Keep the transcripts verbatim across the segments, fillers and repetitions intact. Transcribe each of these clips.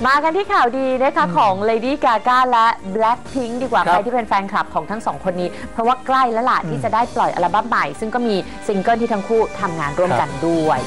มากันที่ข่าวดีนะคะของ Lady Gaga และ Blackpink ดีกว่าใครที่เป็นแฟนคลับของทั้งสองคนนี้เพราะว่าใกล้แล้วล่ะที่จะได้ปล่อยอัลบั้มใหม่ซึ่งก็มีซิงเกิลที่ทั้งคู่ทำงานร่วมกันด้วย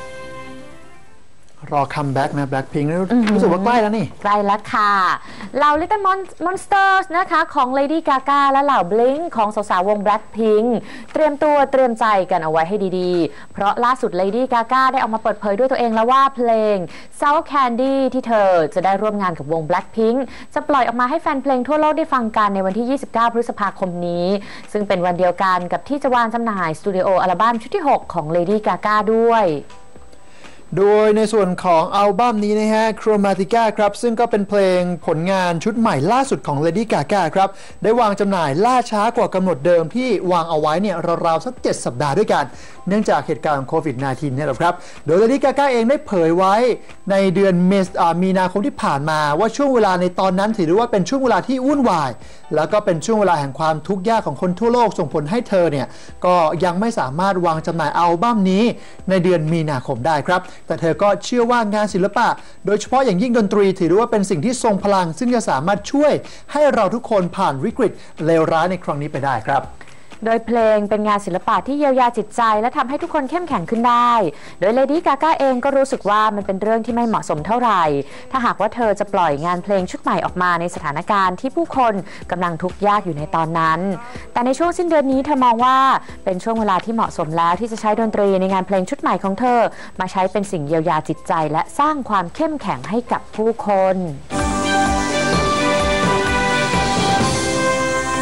รอคัมแบ็กนะ Blackpink รู้สึกว่าใกล้แล้วนี่ใกล้แล้วค่ะเหล่า Little Monsters นะคะของ Lady Gaga และเหล่า Blink ของสาวๆวง Blackpink เตรียมตัวเตรียมใจกันเอาไว้ให้ดีๆเพราะล่าสุด Lady Gaga ได้ออกมาเปิดเผยด้วยตัวเองแล้วว่าเพลง Sour Candy ที่เธอจะได้ร่วมงานกับวง Blackpink จะปล่อยออกมาให้แฟนเพลงทั่วโลกได้ฟังกันในวันที่ ยี่สิบเก้า พฤษภาคมนี้ซึ่งเป็นวันเดียวกันกับที่จะวางจำหน่ายสตูดิโออัลบั้มชุดที่ หก ของ Lady Gaga ด้วยโดยในส่วนของอัลบั้มนี้นะฮะ Chromatica ครับซึ่งก็เป็นเพลงผลงานชุดใหม่ล่าสุดของ Lady Gaga ครับได้วางจำหน่ายล่าช้ากว่ากำหนดเดิมที่วางเอาไว้เนี่ยราวๆสักเจ็ดสัปดาห์ด้วยกันเนื่องจากเหตุการณ์โควิด สิบเก้า เนี่ยแหละครับโดย Lady Gaga เองได้เผยไว้ในเดือนมีนาคมที่ผ่านมาว่าช่วงเวลาในตอนนั้นถือว่าเป็นช่วงเวลาที่วุ่นวายแล้วก็เป็นช่วงเวลาแห่งความทุกข์ยากของคนทั่วโลกส่งผลให้เธอเนี่ยก็ยังไม่สามารถวางจำหน่ายอัลบั้มนี้ในเดือนมีนาคมได้ครับแต่เธอก็เชื่อว่างานศิลปะโดยเฉพาะอย่างยิ่งดนตรีถือว่าเป็นสิ่งที่ทรงพลังซึ่งจะสามารถช่วยให้เราทุกคนผ่านวิกฤตเลวร้ายในครั้งนี้ไปได้ครับโดยเพลงเป็นงานศิลปะที่เยียวยาจิตใจและทำให้ทุกคนเข้มแข็งขึ้นได้โดย Lady Gaga เองก็รู้สึกว่ามันเป็นเรื่องที่ไม่เหมาะสมเท่าไหร่ถ้าหากว่าเธอจะปล่อยงานเพลงชุดใหม่ออกมาในสถานการณ์ที่ผู้คนกำลังทุกข์ยากอยู่ในตอนนั้นแต่ในช่วงสิ้นเดือนนี้เธอมองว่าเป็นช่วงเวลาที่เหมาะสมแล้วที่จะใช้ดนตรีในงานเพลงชุดใหม่ของเธอมาใช้เป็นสิ่งเยียวยาจิตใจและสร้างความเข้มแข็งให้กับผู้คน